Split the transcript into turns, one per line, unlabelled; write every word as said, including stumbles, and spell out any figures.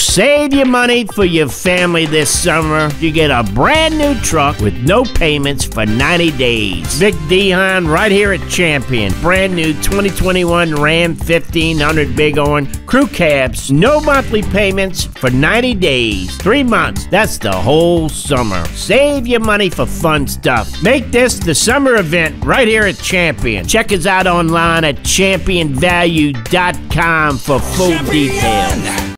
Save your money for your family this summer. You get a brand new truck with no payments for ninety days. Vic Dehon right here at Champion. Brand new twenty twenty-one Ram fifteen hundred Bighorn crew cabs. No monthly payments for ninety days. Three months. That's the whole summer. Save your money for fun stuff. Make this the summer event right here at Champion. Check us out online at champion value dot com for full details.